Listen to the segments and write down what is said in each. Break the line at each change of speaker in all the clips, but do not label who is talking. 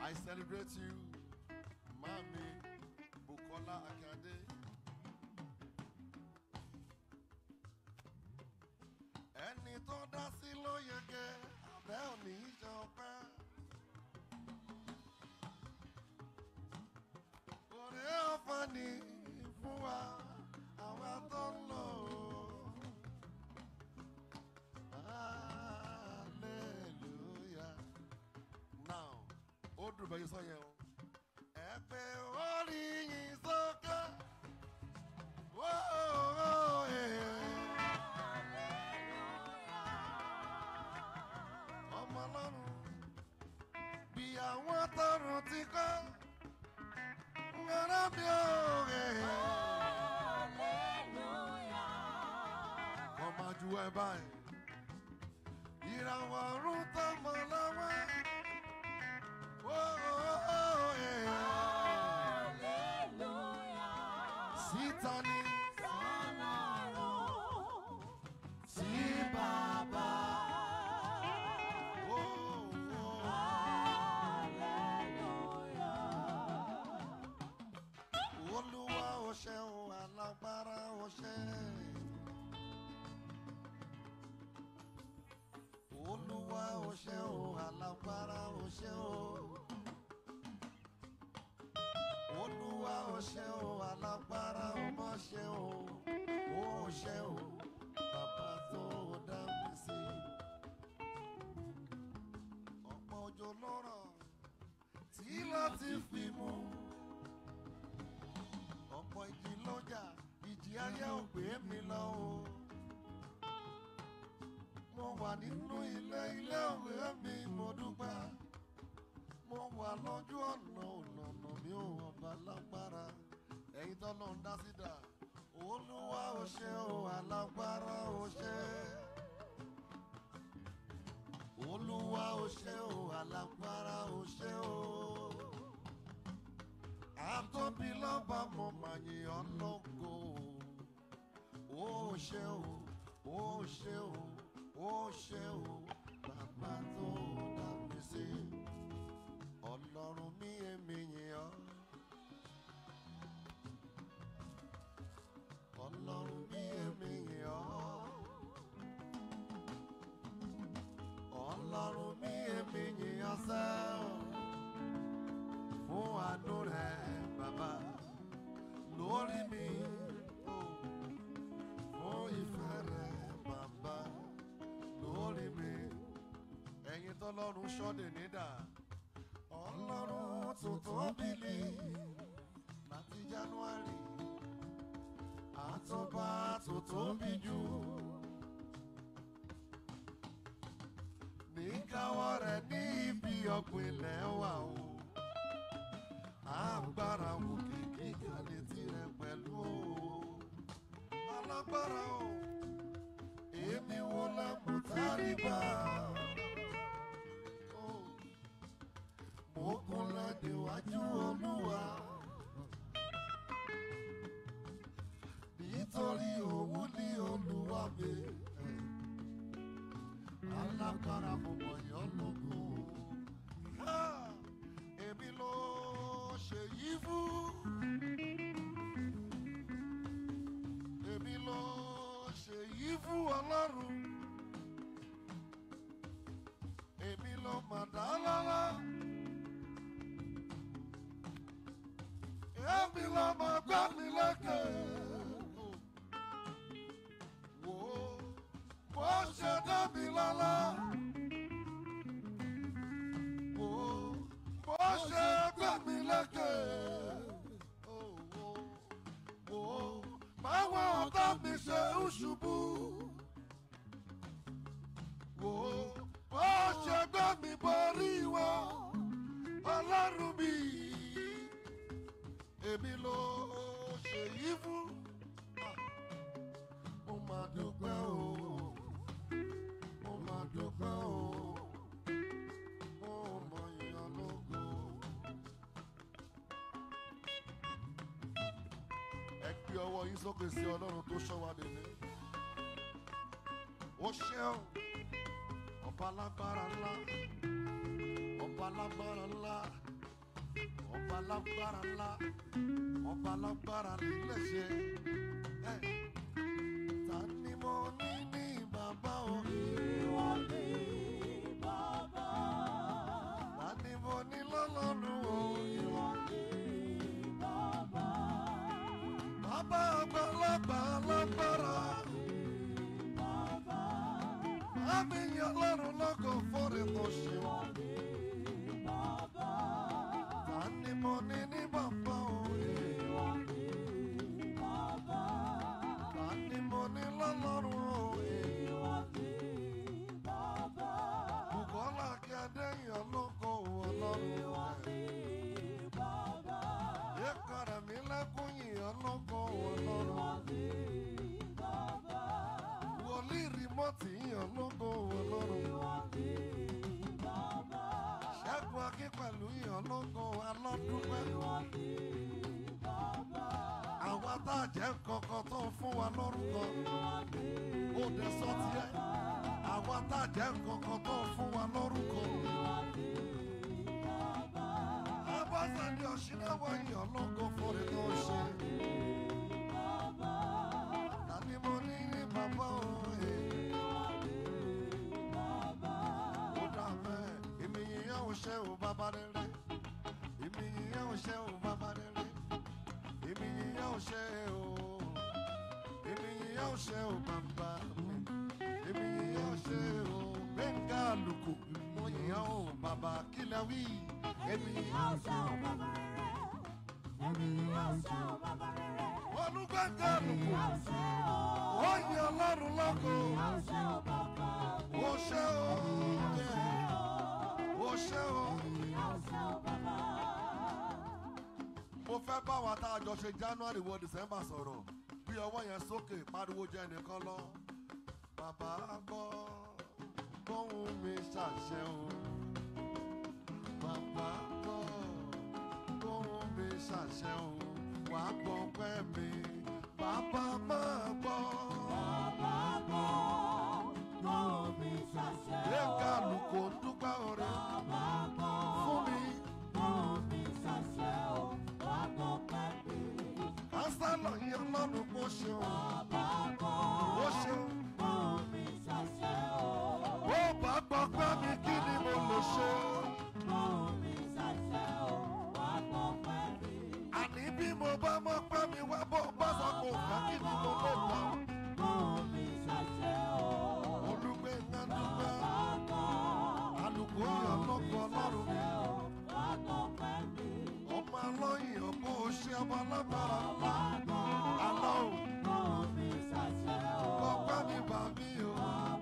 I celebrate you, Mami Bukola Akande. Ẹni tó dá sí ló yege, abẹ́ òní ìjọpẹ́. Oore ọ̀fẹ́ ni fún wa, àwa tó ń lò. Hallelujah. Now, ó dùn bẹ́ẹ̀ sọ yẹn o. Ẹ pé orí yín sókè. Whoa, yeah. Ọmọ Ọlọ́run bí àwọn tọrùn ti kọ́. Ngara bí òye. Ọmọ ju ẹ báyìí. Ìràwọ̀ ọ̀run tó mọ̀ lọ́wọ́. Sítánì. Sí Bàbá. Olúwa ó ṣeun, alágbára ó ṣe. Olúwa ó ṣeun, alágbára ó ṣe o. Olúwa ó ṣeun, alágbára ó mọ̀ ṣe o. Ó ṣe o, bàbá tó dá mi sí. Ọ̀pọ̀ òjò ló rọ̀ tí láti fi mú. Ọ̀pọ̀ ìjì lọ́jà, ìjì ayé ò gbé mi lọ o. Mo wà nínú ilé òwe mi, mo dúpẹ́. Mo wà lójú ọ̀nà mi ò ọba lágbára. Ẹ̀yin tó lọ ń dá sídà. Olúwa ó ṣe o, alágbára ó ṣe. Olúwa ó ṣe o, alágbára ó ṣe o. Àtọ́bí lọ́ba mo máa yìn ọ́ lógo. Ó ṣe o, ó ṣe o, ó ṣe o, bàbá tó dá mi sí. Ọlọ́run mi èmi yìn ọ́. Ọlọ́run mi èmi yìn ọ́. Ọlọ́run mi èmi yìn ọ́ sẹ́. Fún àánú rẹ̀ bàbá lórí mi. Fún ìfẹ́ rẹ̀ bàbá lórí mi. Ẹ̀yin tọ́lọ́run ṣọ́dẹ̀ nídà. Ọlọ́run tuntun bílí láti January. Àtọ́ba tuntun bí jù. Ní káwọ́ rẹ̀ ní ibi ọ̀gbìn ilẹ̀ wà o. Agbára wò kìkì kalẹ̀ tirẹ̀ pẹ̀lú o. Alágbára o. Èmi wo lámùtárí bá. Mo kúnlẹ̀ déwájú Olúwa. Nítorí òun ní Olúwa mi. Alágbára mo mọ̀ yán lógo. Èmi ló ṣe yí fún. Èmi ló ṣe yí fún Ọlọ́run. Èmi ló mà dá lọ́lá. Èmi ló mà gbá mi lékè. Wò ó, bó ṣe dá mi lọ́lá. Wò ó, bó ṣe gbá mi lékè. Wò ó, báwọn ọ̀tá mi ṣe ń ṣubú. Wò ó, bó ṣe gbá mi borí wọn. Ọlọ́run mi. Èmi ló ṣe yí fún. Mo máa dúpẹ́ o. Mo máa dúpẹ́ o. Mo mọ ìyàn lógo. Ẹ gbé ọwọ́ yín sókè sí Ọlọ́run tó ṣọ́ wa délé. Ó ṣe ọ́. Ọba lágbára ńlá. Ọba lágbára ńlá. ọba lágbára ńlá ọba lágbára nílẹ̀ ṣe ta ni mo ní bàbá o.
Ìwọ ni bàbá.
Ta ni mo ní lọ́lọ́run o.
Ìwọ ni bàbá.
Bàbá àgbàlagbà lágbára.
Bàbá.
Àmì yan lọ́run lọ́kọ̀ fọ́rẹ̀ tó ṣe.
Ìwọ ni bàbá.
Ta ni mo ní bàbá o.
Ìwọ ni bàbá.
Ta ni mo ní lọ́lọ́run o.
Ìwọ ni bàbá.
Bùkọ́lá kí Adéyàn lọ́kọ̀ ọlọ́run.
Ìwọ ni bàbá.
Ẹ̀kọ́rẹ̀ mi lẹ́kùn yìnyín lọ́kọ̀ ọlọ́run.
Ìwọ ni bàbá.
Wòlíì rìmọ́tì yìnyín lọ́kọ̀ ọlọ́run.
Ìwọ ni bàbá.
Ṣẹ́gun akí pẹ̀lú yìnyín lọ́kọ̀ alọ́dúnpẹ́.
Ìwọ ni bàbá.
Àwa tá a jẹ́ kankan tó ń fún wa lórúkọ.
Ìwọ ni
Ó dẹ sọ tiẹ̀. Àwa tá a jẹ́ kankan tó ń fún wa lórúkọ.
Ìwọ ni bàbá.
Abọ́sẹ̀dé ọ̀ṣìnáwó yìnyín lọ́kọ̀ fọ́rẹ̀ tó ṣe.
Bàbá.
Ta ni mo ní bàbá o.
Bàbá.
Ó dà bẹ́ẹ̀, èmi yìnyín ò ṣe ò bàbá rere. Èmi yìnyín ò ṣe ò bàbá rere. Èmi yìnyín ò ṣe ò. Èmi yìnyín ò ṣe ò bàbá mi. Èmi yìnyín ò ṣe ò. Gbẹ̀ngà àlùkò. Mo yìnyín ò bàbá kílẹ̀ wí. Èmi yìnyín ò ṣe ò. Olúgbẹ̀ngà àlùkò. Ó yin Ọlọ́run lógo. Ó ṣe ò. Ó ṣe ò. Mo fẹ́ bá wa tá a jọ ṣe January wọ December sọ̀rọ̀ bí ọwọ́ yẹn sókè pariwo jẹ́ nìkan lọ. Bàbá gbọ́ bóun mi ṣàṣẹ o. Bàbá gbọ́ bóun mi ṣàṣẹ o. Wàá gbọ́ pẹ́ mi. Bàbá máa gbọ́. Gbẹ̀ngà àlùkò ń dúpẹ́ oore fún mi. Pásítọ̀ yẹn lọ́dún kó ṣeun. Ó ṣeun. Ó bá gbọ́ pé mi kí ni mo lè ṣe. Àní bí mo bá mọ̀ pé mi wá bọ́ bá sọ kò fẹ́ kí ni mo lè gbà. Olúgbẹ̀ngà dúpẹ́. Àlùkò yẹn lọ́kọ̀ ọlọ́run mi. Ọmọ alọ́yìn ọ̀pọ̀ òṣè ọmọ alágbára. Àlọ́ ò. Ọpẹ́ mi bà mí o.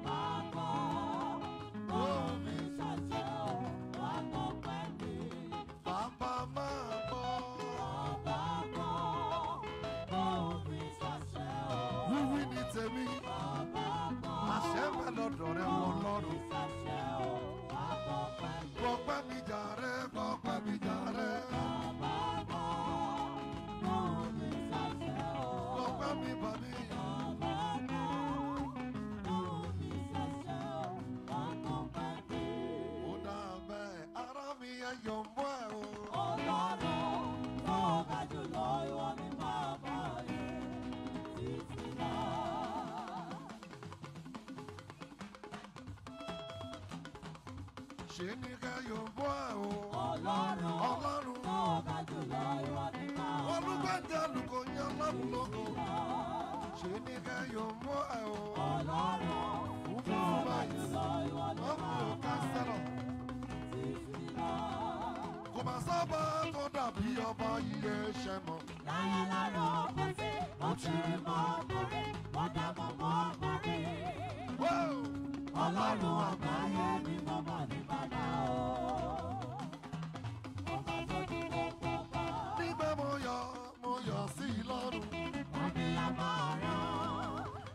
Bàbá máa bọ̀. Wíwí ni tèmi. Àṣẹ ń bẹ lọ́dọ̀ rẹ wọ lọ́rùn. Gbọ̀pẹ́ mi jàre, gbọ̀pẹ́ mi jàre. Gbọ̀pẹ́ mi bà mí. Ó dà bẹ́ẹ̀, ara mi ẹ yọ̀ mọ́ ẹ o. Ṣé ní ká yọ̀ mọ́ ẹ o. Ọlọ́run. Olúgbẹ̀ngà àlùkò yẹn lọ́run lógo. Ṣé ní ká yọ̀ mọ́ ẹ o. Fún mi fún báyìí. Wọ́n mú o kásẹ̀lọ̀. Kò máa sábà tó dàbí ọba yíyẹ ṣẹ mọ́.
Ọlọ́run àgbáyé ni mo mọ̀ ní bàbá o. Ọba tó dúró pọ̀pọ̀.
Nígbà mo yọ̀ sí i lọ́rùn.
Àbí àmọ̀ràn.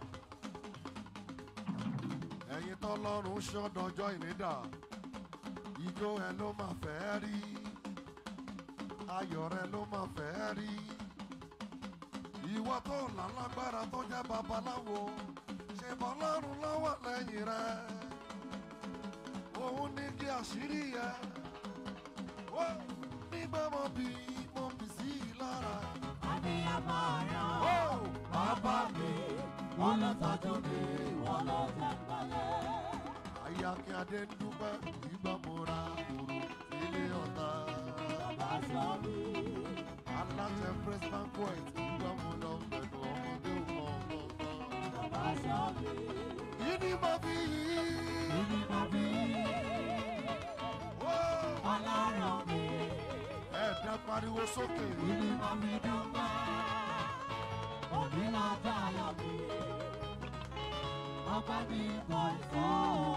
Ẹ̀yin tọ́lọ́run ṣọ́dọ̀jọ́ ìnídà. Ijó ẹ ló máa fẹ́ rí. Ayọ̀ rẹ ló máa fẹ́ rí. Ìwọ tó lálágbára tó jẹ́ babaláwo. Ṣèbọ̀ lọ́run lọ́wọ́ lẹ́yìn rẹ. Òun ní kí àṣírí yẹ. pé mo bí sí i lára.
Abiyamọ ọ̀ràn, bàbá mi, wọ́n ló tọ́jú mi, wọ́n ló jẹ́ pẹ́lẹ́.
Àyà kí adé ń dúpẹ́ ìgbà mo ra kòrò ilé ọ̀tá.
Bàbá sọ mi,
Aláṣẹ Press Banquet ìgbà mo lọ pẹ̀lú ọmọdé òmò ọ̀gbọ̀n.
bàbá sọ mi,
Ìní mo fi yìí.
ìní mo fi Ọlọ́run mi,
Ẹ̀dá pariwo sókè.
ìní mo fi dúpẹ́. Òní lọ́jọ́ ayọ̀ mi, ọpẹ́ mi kò tó.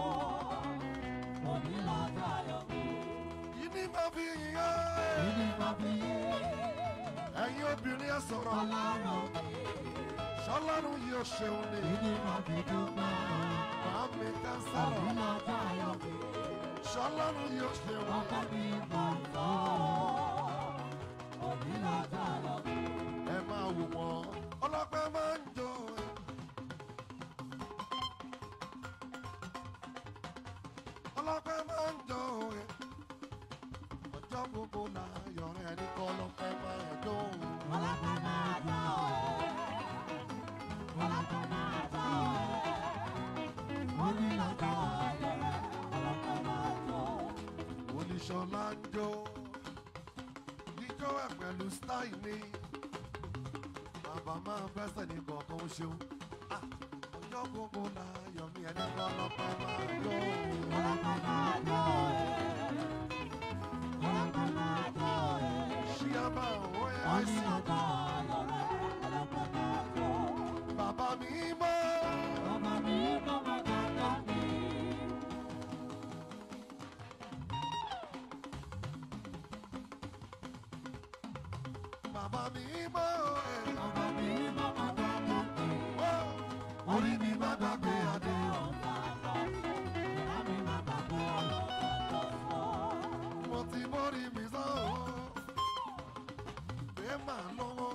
Òní lọ́jọ́ ayọ̀ mi,
Ìní mo fi yìí.
ìní mo fi
Ẹ̀yin obìnrin ẹ sọ̀rọ̀.
Ọlọ́run mi,
Ṣọlọ́run yìí ó ṣeun ni.
ìní mo fi dúpẹ́.
Màámi
Òní
kánsálọ̀.
lọ́jọ́ ayọ̀ mi,
Ṣọlọ́run yìí ó ṣeun ni.
ọpẹ́ mi kò tó. Òní lọ́jọ́ ayọ̀ mi,
Ẹ máa wò wọ́n. Ọlọ́pẹ́ máa ń jó. Ọlọ́pẹ́ máa ń jó. Ọjọ́ gbogbo láyọ̀ rẹ̀ ní kọ́ ọlọ́pẹ́ máa jó.
ọlọ́pẹ́ máa jó ẹ̀. Ọlọ́pẹ́ máa jó ẹ̀. Òní lọ́jọ́ ayọ̀ rẹ̀, ọlọ́pẹ́ máa jó.
Olùṣọ́lá ń jó. Ijó ẹ̀ pẹ̀lú stáì ni. Bàbá máa bẹ́sẹ̀ ní kọ̀ọ̀kan ṣeun. Ọjọ́ gbogbo láyọ̀ mi ẹni kọ́ ọlọ́pẹ́ máa jó.
Ọlọ́pẹ́ máa jó ẹ̀. Ọlọ́pẹ́ máa jó ẹ̀.
Ṣíyámà òwe
Òní
àìsí.
lọ́jọ́ ayọ̀ rẹ̀, ọlọ́pẹ́ máa jó.
Bàbá mi mọ́.
Bàbá mi bàbá bàbá mi.
Bàbá mi mọ́.
Bàbá mi bàbá bàbá mi.
Orí mi má gbàgbé adé.
Bàbá mi máa gbàgbé ọ̀rọ̀ tó sọ.
Mo ti mórí mi sọ́. Bẹ́ẹ̀ máa lọ́wọ́.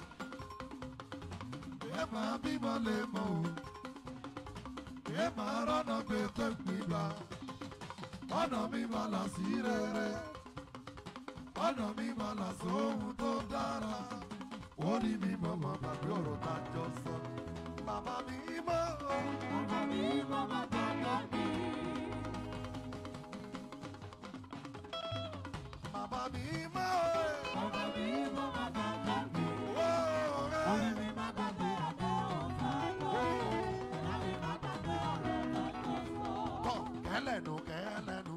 Bẹ́ẹ̀ máa bímọ lè mọ̀ o. Bẹ́ẹ̀ máa rọ́nà pé tó ń gbígbà. Ọ̀nà mi máa là sí rere. Ọ̀nà mi máa là sóhun tó dára. Orí mi mọ̀ mọ̀ gbàgbé ọ̀rọ̀ tá a jọ sọ. Bàbá mi mọ́.
Bàbá mi bàbá bàbá mi.
Bàbá mi mọ́.
Bàbá mi bàbá bàbá mi. Orí mi máa gbàgbé àdéhùn sábà. Bàbá mi máa gbàgbé ọ̀rọ̀ tó sọ.
Tọ́ kẹ́lẹ́nu kẹ́lẹ́nu.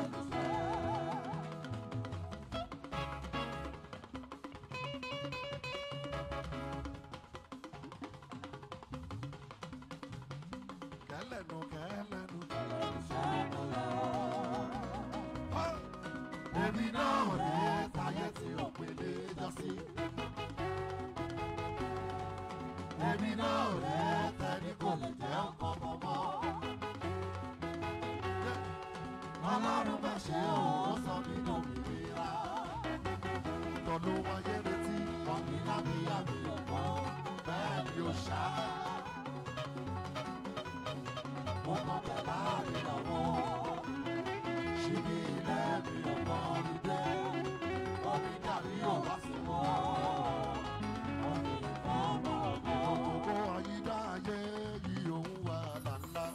Kẹ́lẹ́nu kẹ́lẹ́nu. Èmi náà ní táyé tí ó pèlè jọ sí. Èmi náà ní tẹ́ni kò lè jẹ́ ọkọ̀ mọ́mọ́. Ọlọ́run bá ṣe òun sọ mí lómìnira. Tọ́lú wáyé retí ọ̀gbìn lábíyá mi ò mọ́. Bẹ́ẹ̀ ni ó ṣá. Mo kàn bẹ̀ láàrin lọ́wọ́. Ṣíbí ilé mi ò mọ olùdé. Omi dàrí ò wá sí mọ́.
Omi ìfọ́mọ́ ọmọ.
Òkòkò àyídá ayé yìí òun wà lálá.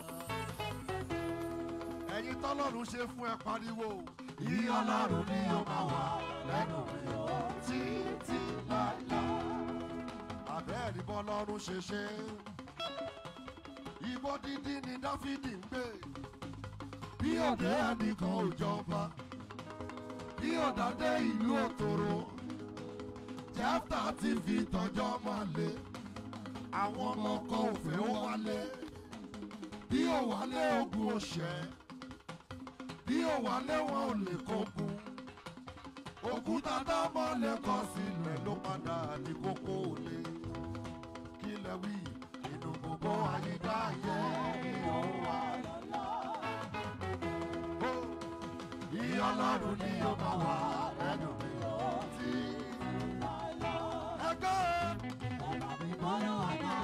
Ẹ̀yin tọ́lọ́run ṣe fún ẹ pariwo. Yí Ọlọ́run ni ó máa wà lẹ́nu mi ò títí láíláí. Àbẹ́ẹ̀rí bọ́lọ́run ṣe ṣe. Igbó dídí ni Dáfídì ń gbé. Bí òde ẹnìkan ò jọba. Bí ọ̀dàdé ìlú òtòrò. Jẹ́fta ti fi tọ́jọ́ máa lé. Àwọn ọmọ kan ò fẹ́ ó wálé. Bí ó wálé ogun òṣẹ́. Bí ó wálé wọn ò lè kógun. Òkúta dámọ́ lè kọ sílẹ̀ ló padà ní kókó òlé. Kí lẹ wí inú gbogbo àyíká ayé ìyóò wà lọ́la. Ìyá Ọlọ́run ni ó máa wà lẹ́nu mi tí. Ẹgbẹ́
Bàbá mi kọ́ ló wà náà.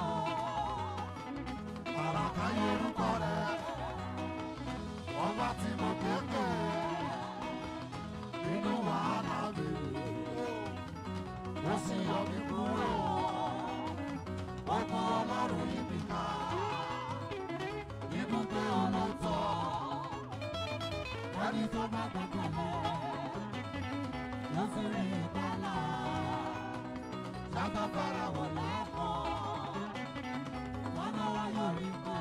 àràkáyé orúkọ rẹ̀. Ọba tí mo kéèké nínú wàhálà mi.
tó bá gbẹ̀gbẹ̀lẹ̀ ló fi rí ìgbàlá. Sábà fara wọ̀ lẹ́kọ̀ọ́, wọn náà wá yóò rí pẹ́.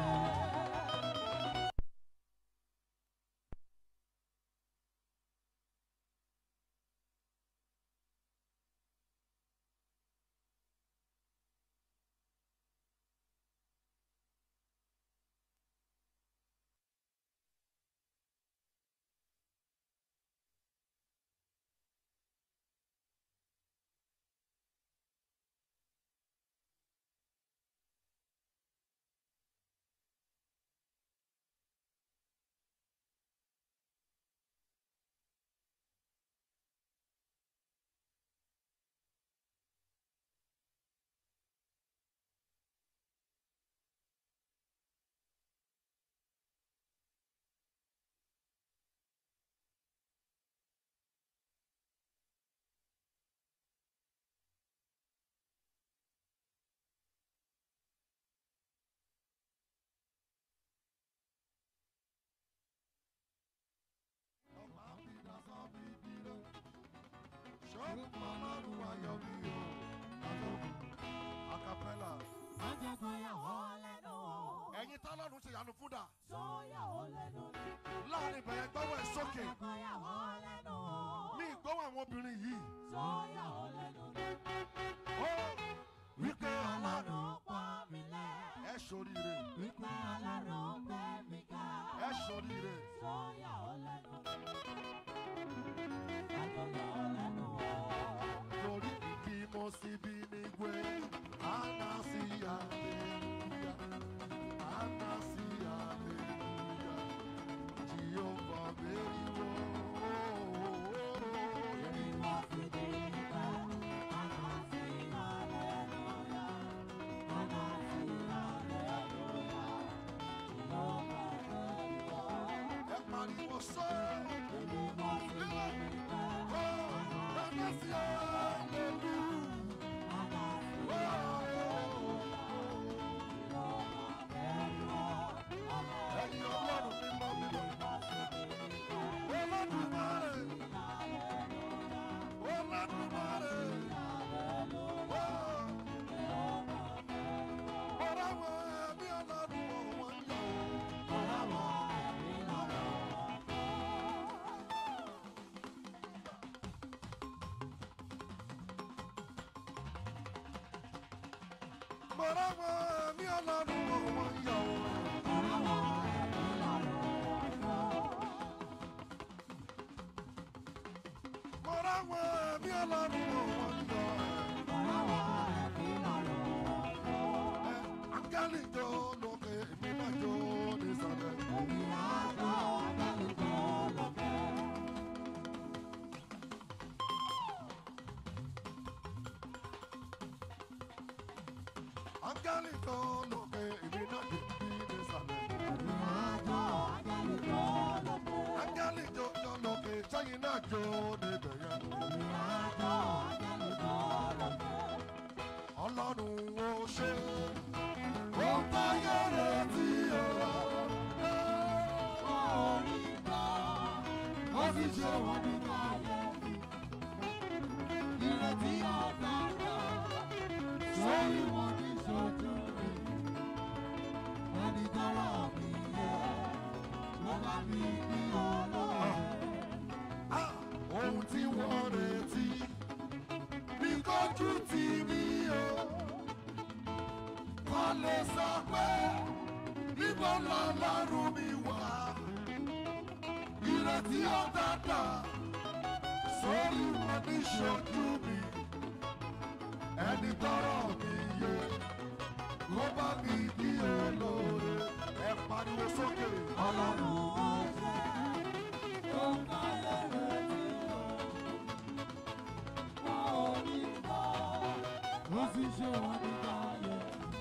Ẹ̀yin tá lọ́run ṣe yanu fún dà. Láàrin ìbẹ̀rẹ̀ gbọ́wọ́ ẹ̀ sókè. Ní ìgbọ́wọ́ àwọn obìnrin yìí. Ó wípé Ọlọ́run pa mí lẹ́. Ẹ ṣoríire.
Wípé Ọlọ́run gbé mi ga.
Ẹ ṣoríire. Lórí ìdí mo sì bí ní gbé. Àná sí àlèlúyà. Àná sí àlèlúyà. Jèhófà bẹ́ẹ̀ni wò.
Èmi wá fi dé nípa. Àná sí àlèlúyà. Àná sí àlèlúyà. Jèhófà bẹ́ẹ̀ni wò.
Ẹ pariwo sọ.
Èmi wá fi dé nípa.
Àná sí àlèlúyà. Ẹ̀yin Ọlọ́run mímọ́ mímọ́. Olódùmarè. Olódùmarè. Ọ̀rọ̀ àwọn ẹbí Ọlọ́run wọ́n yọ. Ọ̀rọ̀ àwọn ẹbí Ọlọ́run wọ́n yọ. Ọ̀rọ̀ àwọn ẹbí Ọlọ́run wọ́n yọ. Áńgẹ́lì jó lókè, èmi náà jó nísàlẹ̀. Áńgẹ́lì jó lókè, èmi náà jó nísàlẹ̀. Áńgẹ́lì jó lókè, sẹ́yìn náà jó níbẹ̀ yẹn. Ọlọ́run ó ṣe, ó báyé retí o.
Ó sì ṣe wọ́n nínú ayé mi. Ìrètí ọ̀gá náà sórí wọn ní ṣojú mi. Ẹni tọrọ mi yẹ, wọ́n bá mi ní olóore.
Ohun tí wọ́n retí ní kójú tì mí o. Wọ́n lè sọ pé níbo lọ́lọ́run mi wà. Ìrètí ọ̀dàdà sórí wọn ní ṣojú mi. Ẹni tọrọ mi yẹ kó bá mi ní olóore. Ẹ pariwo sókè.
Ọlọ́run ó ṣe, ó báyé retí o. Wọ́n ò ní bọ́, ó sì ṣe wọ́n nínú ayé.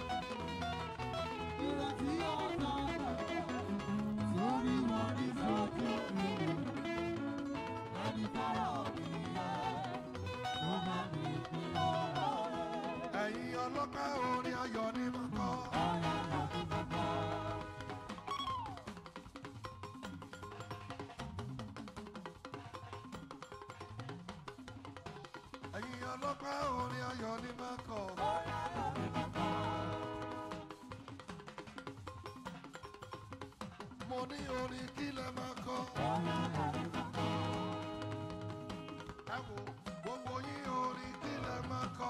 Ìrètí ọ̀gá náà sórí wọn ní ṣojú mi. Ẹni tọrọ mi yẹ, ó bá mi ní olóore.
Ẹ̀yin ọlọ́pàá orin ayọ̀ ni mo kọ́. ọlọ́pẹ́ orin ayọ̀ ni máa kọ. Mo ní orin kí lẹ máa kọ. Ẹ wo gbogbo yín orin kí lẹ máa kọ.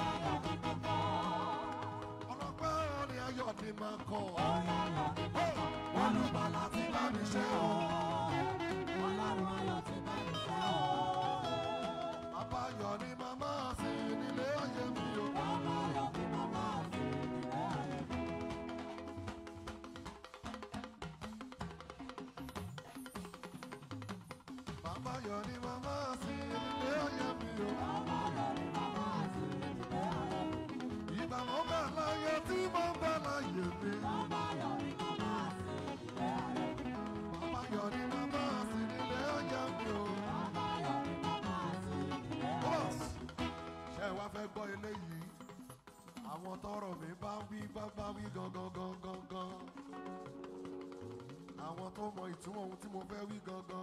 Ọlọ́pẹ́ orin ayọ̀ ni máa kọ. Wọ́n ló bá láti bá mi ṣe o.
Ọlọ́run ayọ̀ ti bá mi ṣe o.
Àbáyọ̀ ni màmá sí nílé ayé mi o.
Àbáyọ̀ ni màmá sí nílé ayé mi.
Àbáyọ̀ ni màmá sí nílé ayé mi o.
Àbáyọ̀ ni màmá sí nílé ayé mi.
Ìgbà mo bẹ̀ láyé tí mo bẹ̀ láyé mi.
Àbáyọ̀ ni màmá sí nílé ayé mi.
Àbáyọ̀ ni màmá sí nílé ayé mi o.
Àbáyọ̀ ni màmá sí nílé ayé mi.
Bọ́s, ṣé ẹ wá fẹ́ gbọ́ eléyìí? Àwọn tọrọ mi bá wí bá wí gangan. Àwọn tó mọ ìtumọ̀ ohun tí mo fẹ́ wí gangan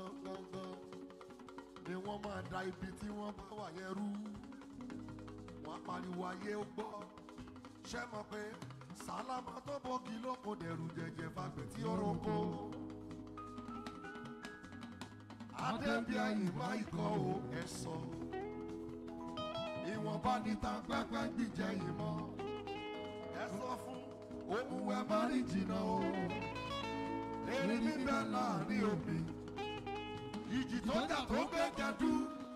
ni wọ́n máa da ibi tí wọ́n bá wà yẹn rú. Wọ́n á pariwo ayé ó gbọ́. Ṣé mọ̀ pé sálámà tó bọ́gi lóko dẹ̀rù jẹ̀jẹ̀ fagbẹ̀ tí ó roko? Adébíyá ìmá ikọ̀ o ẹ̀ sọ. Ìwọ̀nba níta pẹ́pẹ́ gbìjẹ́ ìmọ̀. Ẹ sọ fún òun ẹ má rí jìnnà o. Èrè níbẹ̀ láàrin omi. Ìjì tó jà tó gbé jẹ̀dú.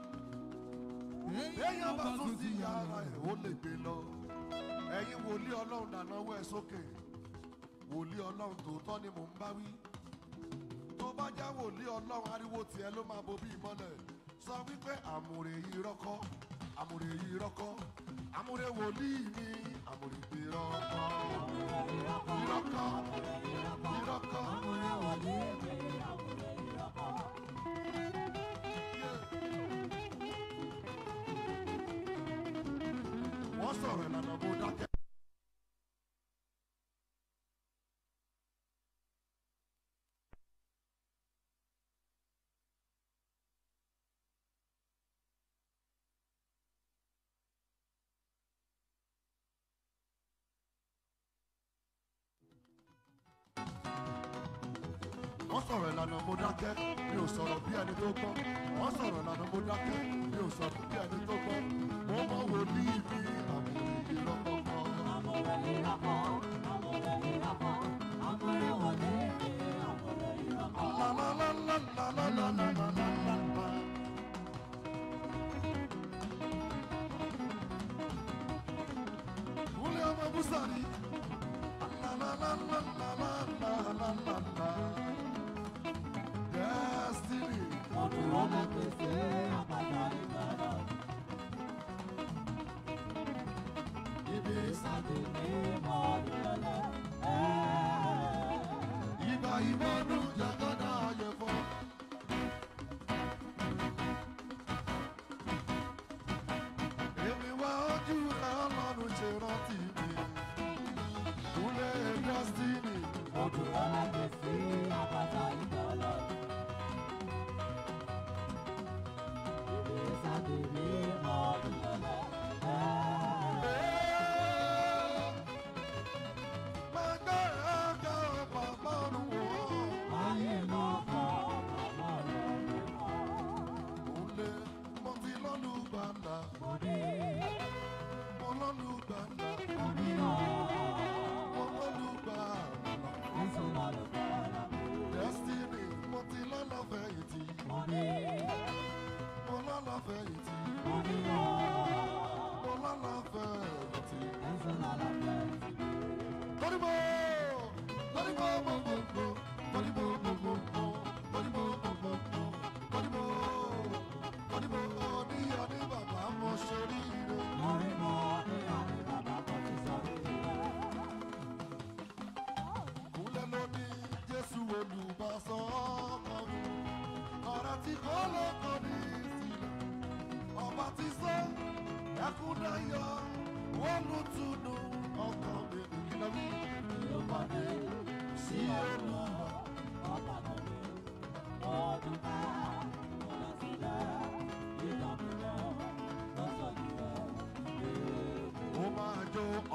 Èèyàn bá tún sí yàrá ẹ̀ ó lè gbé lọ. Ẹ̀yin wòlíì Ọlọ́run dánáwó ẹ̀ sókè. Wòlíì Ọlọ́run tòótọ́ ni mò ń bá wí. Tó bá já wòlíì Ọlọ́run ariwo tiẹ̀ ló máa bo bí ìmọ́lẹ̀. Sọ wípé àmùrè yìí rọ́kọ́. Àmùrè yìí rọ́kọ́. Àmùrè wòlíì mi. Àmùrè yìí rọ́kọ́. Ìrọ́kọ́. Ìrọ́kọ́.
Àmúrè wòlíì mi, àmúrè ìrọ́kọ́.
Wọ́n sọ̀rọ̀ ìlànà bó dákẹ́. Wọ́n sọ̀rọ̀ ìlànà mo dákẹ́, mi ò sọ̀rọ̀ bí ẹni tó gbọ́. Wọ́n sọ̀rọ̀ ìlànà mo dákẹ́, mi ò sọ̀rọ̀ bí ẹni tó gbọ́. Mo mọ wòlíì mi, àmúrè yìí rọ́kọ́ kọ́.
Àmúrè ìrọ́kọ́, àmúrè ìrọ́kọ́. Àmúrè wòlíì mi, àmúrè ìrọ́kọ́.
Lálálálálálálálálálá. Kúnlé ọmọ Búsàrí. Lálálálálálálálálá. Destiny.
Odùrọ̀ lè pèsè àpáta ìgbàlọ́. Ibi ìsàdé ní mọ́lẹ́lẹ́.
Ìgbà ìmọ̀nù jàgádà ayẹ̀fọ́. Èmi wá ojú rẹ̀ Ọlọ́run ṣe rántí mi. Kúnlé Destiny.
Odùrọ̀ lè pèsè àpáta ìgbàlọ́. Ibi ìsàdé ní mọ́lẹ́lẹ́. Ayé ló kọ́ ọmọ rẹ̀ ní mọ́.
Kúnlé mo ti lọ́lùgbàlà.
Mo ní
Mo lọ́lùgbàlà.
orí ọ̀.
Mo lọ́lùgbàlà.
Èso lọ́lùkọ́ lọ́mọ.
Destiny mo ti lọ́lọ́fẹ̀yìntì.
Mo ní
Mo lọ́lọ́fẹ̀yìntì.
orí ọ̀.
Mo lọ́lọ́fẹ̀yìntì.
Èso lọ́lùkọ́.
Toríbo gbogbogbò. Toríbo gbogbogbò. Toríbo gbogbogbò. Toríbo oníyọ ní bàbá mo ṣe rí ire.
Orí mọ́ ní àní bàbá kan ti sọ rí rẹ̀.
Kúnlẹ̀ ló ní Jésù olùbásọ́ ọkọ mi. Ọ̀rọ̀ tí kò lóko ní ìsìlẹ̀. Ọba ti sọ ẹkún dayọ̀ wọ́n lù túnú ọkọ mi. Kí ló wí?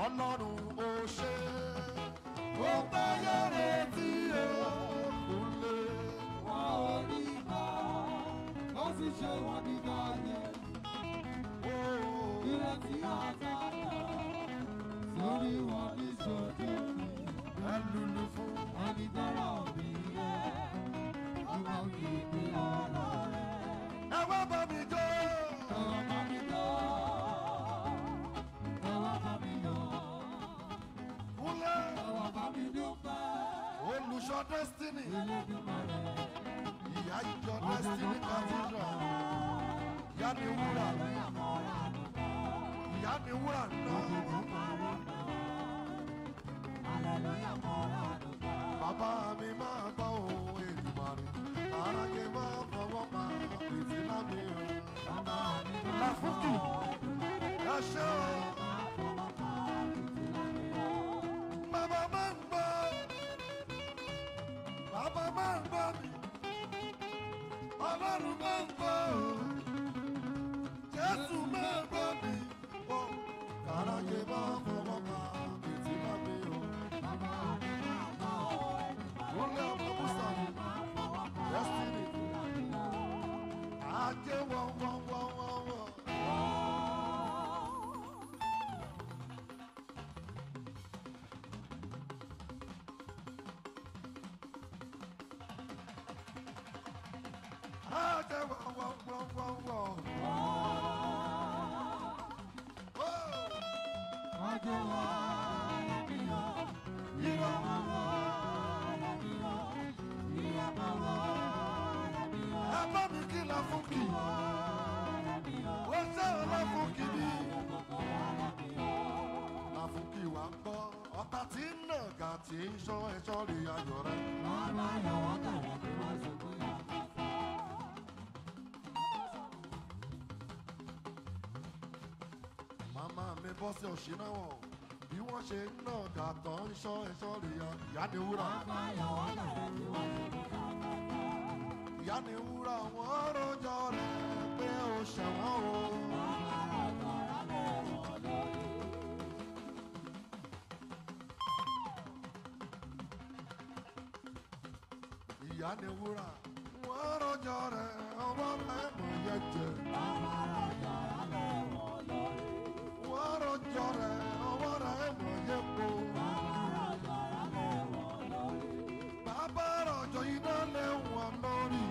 Ọlọ́run ó ṣe ó bá yára tí ó kúnlé.
Wọ́n ò rí bá, ó sì ṣe wọ́n nígbà yẹn. Ìrètí ọ̀tá náà, sórí wọn ní sojú mi.
Ẹ lùlù fún
Ẹni tọ́rọ̀ mi yẹ, ọmọ kìkì ọ̀rọ̀ rẹ̀.
ẹ wá bá mi jó.
Ẹ wá bá mi yọ̀, ẹ wá bá mi yọ̀,
Kúnlé
ẹ wá bá mi dúpẹ́.
olùṣọ́ destiny
Elédùmarè,
ìyá ìjọ destiny cathedral ìyá ni wúrà ìyá ni wúrà náà.
hallelujah, mọ́ra dúpẹ́.
Bàbá mi máa gbọ́ ohun Èdùmàrè aráyé máa fọwọ́ pa ìfìlà mi o.
Bàbá mi
Láfúkì ẹ ṣé o. Bàbá máa ń gbọ́ bàbá máa ń gbọ́ mi Ọlọ́run máa ń gbọ́ o. Jésù máa ń gbọ́ mi o. Aráyé máa fọwọ́ pa ìfìlà mi o. Wọlé ọmọ Musa mi destiny ajé wọ́n. Ajé wọ́n.
Ajé wa,
Irọ́ ẹ bá mi kí Láfúkì ó ṣe ò Láfúkì bí. Láfúkì wà ń gbọ́ ọ̀tá tí ń nà gà tí ń ṣọ́ ẹ̀ṣọ́ rí ayọ̀ rẹ̀.
màmá yọ̀wọ́ tẹ̀lé bí wọ́n ṣe kú yà.
Màmá mi bọ́ sí òṣìnáwọ̀ bí wọ́n ṣe ń nà gà tán ń ṣọ́ ẹ̀ṣọ́ rí ìyá ni wúrà.
Màmá yọ̀wọ́ tẹ̀lé bí wọ́n ṣe kú yà.
Ìyá ni wúrà wọ́n rojọ́ rẹ̀ pé ó ṣẹ̀wọ̀n o. Ìyá ni wúrà wọ́n rojọ́ rẹ̀ ọwọ́ rẹ̀ mọ̀ yẹ jẹ. Wọ́n rojọ́ rẹ̀ ọwọ́ rẹ̀ mọ̀ yẹ po. Bàbá rọ̀jò iná lé wọn lórí.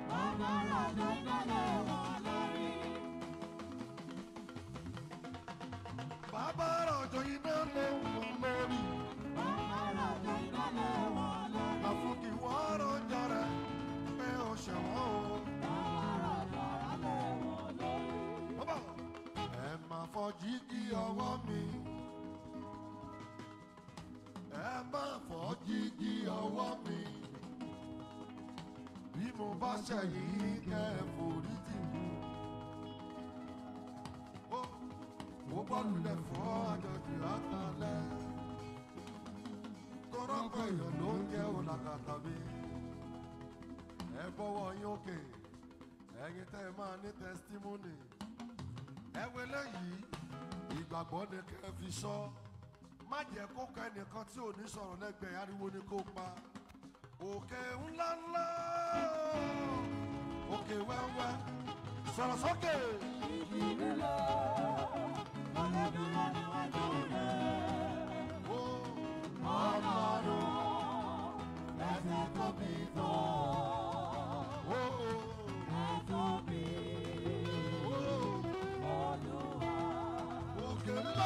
Bàbá rọ̀jò iná lé wọn lórí. Láfúkì wọ́n rojọ́ rẹ̀ pé ó ṣẹ̀wọ̀n o. Bàbá ẹ máa fọ jígí ọwọ́ mi. Ẹ máa fọ jígí ọwọ́ mi. Bí mo bá ṣẹ̀yìn kẹ́ ẹ forí tì mí. Mo bọ́ lulẹ̀ fọ́ àjọjù àkàlẹ́. Tọ́rọ́pọ̀ èèyàn ló ń jẹ́ òlàkàtà mi. Ẹ bọ́wọ́ yín òkè. Ẹ̀yin tẹ́ ẹ máa ní tẹ́sítímọ́nì. Ẹ wẹlé yìí ìgbàgbọ́ ni kẹ́ ẹ fi sọ. Má jẹ́ kó kẹ́ ẹnìkan tí ò ní sọ̀rọ̀ lẹ́gbẹ̀ẹ́ ariwo ni kó pa. Òkè ńláńlá òkè wẹ́wẹ́ sọ̀rọ̀ sókè. Òkè ńlá.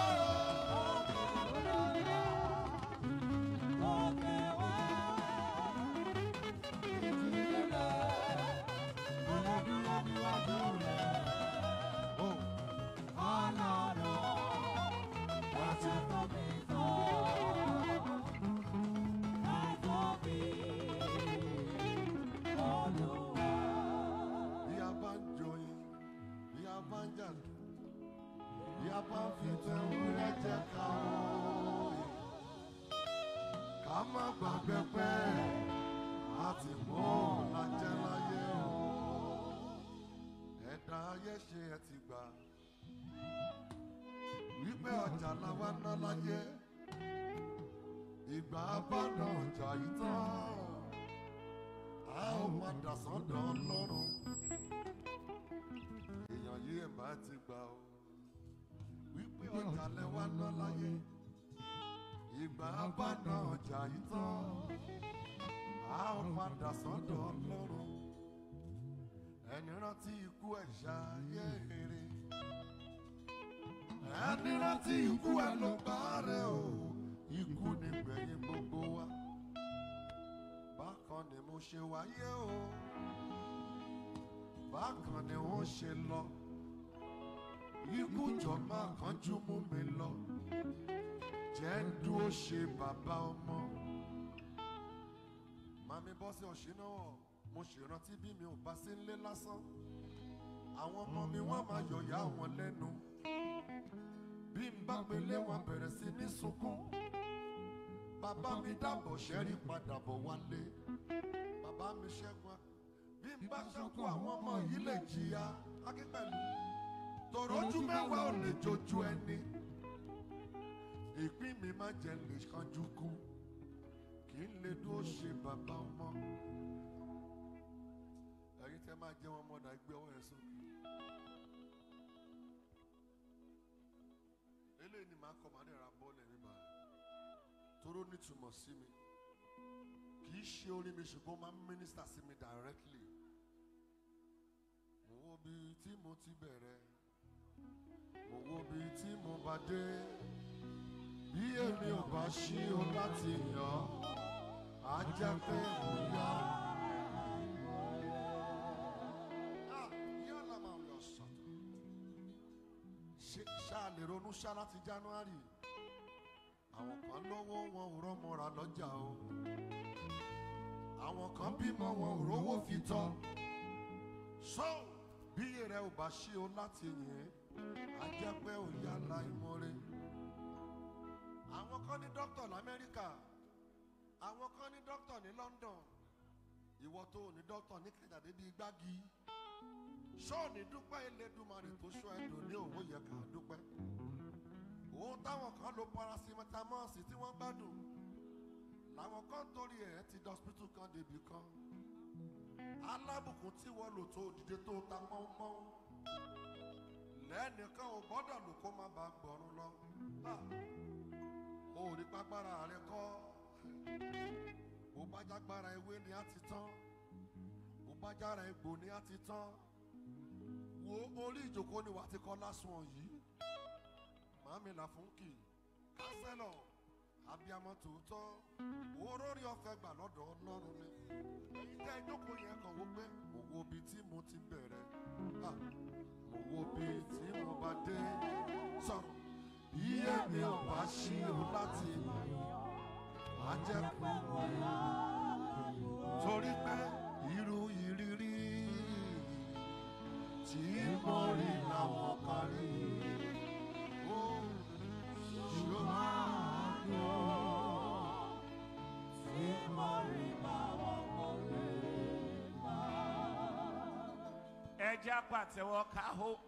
Bí a bá ń joyin, bí a bá ń jàdù, bí a bá ń fi tẹ̀wúrẹ́ jẹ ká òye. Ká má gbàgbé pé a ti mú ọ̀làjẹ́ láyé o. Ẹ̀dá ayé ṣe ẹ ti gbà. wípé ọjà làwa ná láyé ìgbà abáná ọjà yìí tán a ó padà sọ́dọ̀ Ọlọ́run èèyàn yìí ẹ̀ bá ti gbà ó wípé ọjà lẹ́wà ná láyé ìgbà abáná ọjà yìí tán a ó padà sọ́dọ̀ Ọlọ́run ẹni rántí ikú ẹ̀ ṣayé rere ẹni rántí ikú ẹ̀ ló bá rẹ̀ o ikú ni gbẹ̀yìn gbogbo wa bákan ni mo ṣe wáyé o bákan ni wọ́n ṣe lọ ikú jọba kanjú mú mi lọ jẹ́ ń dúró ṣe bàbá ọmọ màmí bọ́sí ọ̀ṣínáwọ̀ mo ṣèrántí bí mi ò bá sí nílé lásán àwọn ọmọ mi wọ́n máa yọ̀yà wọn lẹ́nu bí n bá pelé wọn bẹ̀rẹ̀ sí ní sunkún bàbá mi dàbọ̀ ṣẹ́rí padà bọ̀ wálé bàbá mi ṣẹ́gun bí n bá ṣẹ́kù àwọn ọmọ yìí lè jìyà akípẹ̀lú tòrójú mẹ́wàá ò lè jojú ẹni ìpín mi má jẹ́ lè kanjú kú kì í lè dúró ṣe bàbá ọmọ ẹ̀yin tẹ́ máa jẹ́ wọn mọ́dà gbé ọwọ́ yẹn sókè eléyìí ni màá kọ́ màá dẹ̀ ra bọ́ọ̀lù ẹ̀mí báyìí toró nítumọ̀ sí mi kì í ṣe orí mi ṣùgbọ́n máa ń mínísítà sí mi directly mo wo bí tí mo ti bẹ̀rẹ̀ mo wo bí tí mo bá dé bí èmi ò bá ṣí o láti yàn á jẹ́ pé mo yá. yálà máa lọ sọ̀tọ̀ ṣáà lè ronú ṣá láti January àwọn kan lówó wọn ò rọ́mọra lọ́jà o àwọn kan bímọ wọn ò rówó fi tọ́ so bí rẹ ò bá ṣí o láti yìn á jẹ́ pé ò yálà ìmọ̀re àwọn kan ní dókítà l'Amẹ́ríkà àwọn kan ní dókítà ní London ìwọ tó ní dókítà ní kẹjà débi gbági ṣọ́ọ̀nì dúpẹ́ Elédùmarè tó ṣọ́ ẹ̀dùn ní òwò yẹ ká dúpẹ́ òun táwọn kan lo paracetamol tí wọ́n gbádùn làwọn kan torí ẹ̀ ti dọ́sítù kan débi kan alábùkún tí wọ́n lò tó dìde tó ta mọ́ọ́mọ́ọ́ lẹ́nìkan ò gbọ́dọ̀ lò kó má bàa gbọ́run lọ ó rí pàgbára rẹ kọ́ bó bá jágbára ewé ni á ti tán bó bá jára egbò ni á ti tán wo orí ìjókòó ni wà á ti kọ́ lásùn yìí màámi Làfúnkì kásẹ́lọ̀ abiyamọ tòótọ́ orórí ọ̀fẹ́ gbà lọ́dọ̀ Ọlọ́run ni èyí tẹ́ ìjókòó yẹn kàn wó pé mo wo bí tí mo ti bẹ̀rẹ̀ mo wo bí tí mo bá dé sọ̀rọ̀ bí èmi ò bá ṣí o láti má jẹ́ kó torí pé irú ìrírí tí mo rí làwọn kan rí ó ṣùgbọ́n tí mo rí làwọn kan rí.
ẹ jẹ́ pàtẹ́wọ́ ká hó